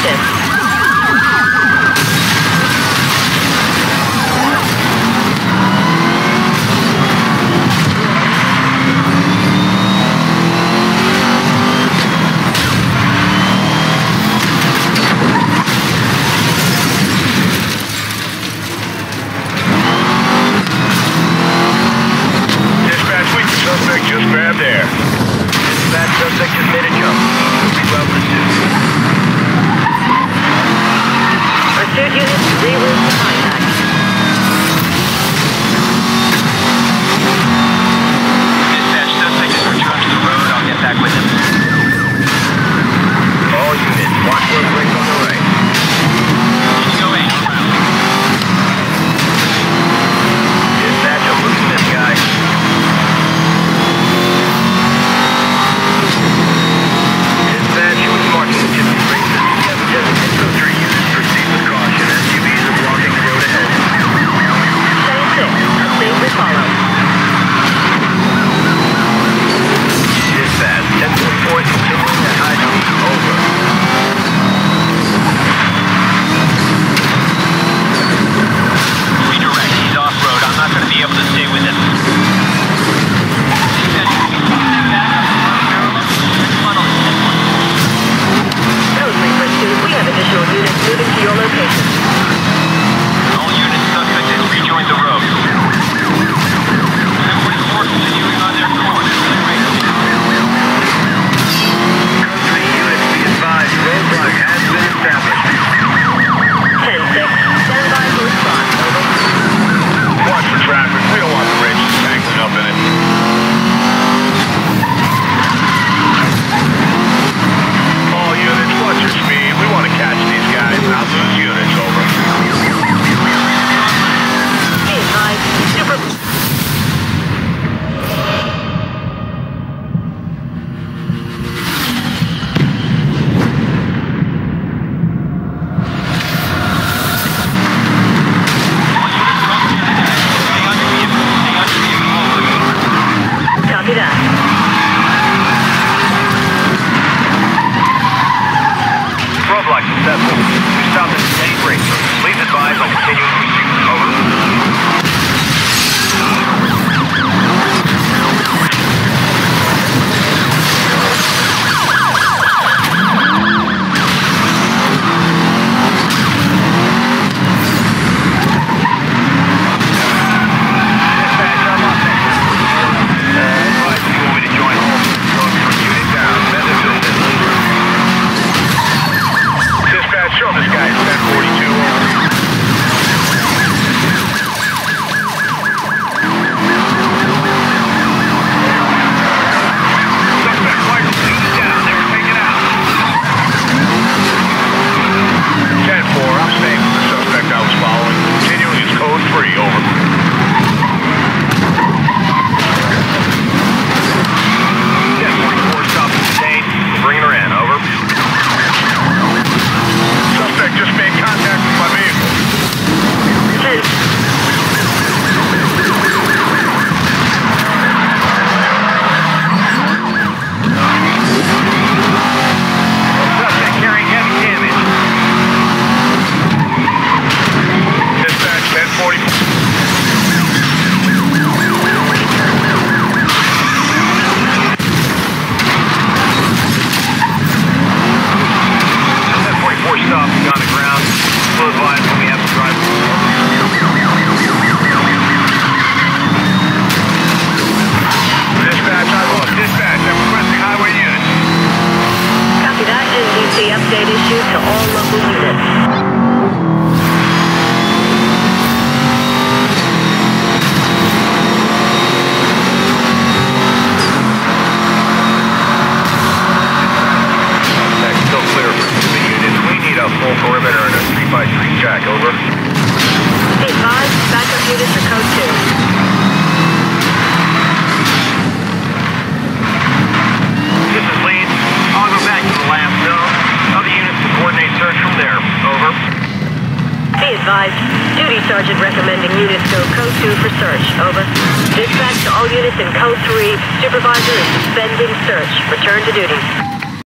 shift. Suspect just grabbed air. That suspect just made a jump. Reroute pursuit. Pursuit units reroute to contact. Dispatch, suspect is returned to the road. I'll get back with him. All units, watch road break on the right. HOA, dispatch, I'm losing this guy. Dispatch, he was marking the gypsy races. So 3 units proceed with caution. SUVs are blocking the road ahead. 10-6, update will follow. Dispatch, 1044 is continuing at high speed. Over. Redirect, he's off-road. I'm not going to be able to stay with him. We have additional units moving to your location. All units, suspect has rejoined the road. 1044 continuing on their course. Code 3 units, be advised, roadblock has been established. 10-6, stand by for response. Over. Watch for traffic. We don't want the bridge tangling up in it. All units, watch your speed. We want to catch these guys, not lose units. Over. Be advised, super... Copy that. Roadblock successful. We stopped at a steady break. Please advise on continuing pursuit. Over. Dispatch, I'm up next. Advise if you want me to join home. Unit down. Benderville, Dispatch, show this guy 1042. Suspect Michael shooting down. They were taken out. 10-4, I'm staying with the suspect I was following. Continuing is code 3. Over. 1044 stopped and detained. Bringing her in. Over. Suspect just made contact with my vehicle. 10. Suspect carrying heavy damage. Dispatch 1044. Stop on the ground. Slow advise when we have to drive. Dispatch, I lost. Dispatch, I'm requesting highway units. Copy that. NDC update issued to all local units. Still clear for the units. We need a full perimeter and a 3x3 track. Over. 8-5, backup units for code 2. This is lead. I'll go back to the last zone. Other units can coordinate search from there. Over. Be advised, duty sergeant recommending units go code 2 for search. Over. Dispatch to all units in code 3. Supervisor is suspending search. Return to duty.